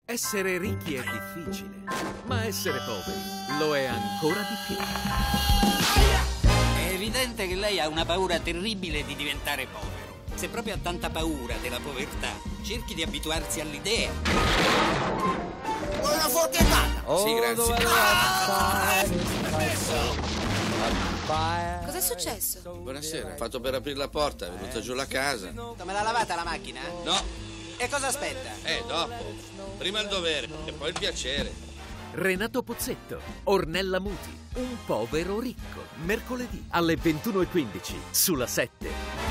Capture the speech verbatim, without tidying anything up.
Essere ricchi è difficile, ma essere poveri lo è ancora di più. È evidente che lei ha una paura terribile di diventare povero. Se proprio ha tanta paura della povertà, cerchi di abituarsi all'idea. Una forchettata! Oh, sì, grazie. Ah! Cos'è successo? Buonasera, ho fatto per aprire la porta, è venuta giù la casa. Me l'ha lavata la macchina? No, E cosa aspetta? eh, dopo. Prima il dovere e poi il piacere. Renato Pozzetto, Ornella Muti, un povero ricco. Mercoledì alle ventuno e quindici sulla sette.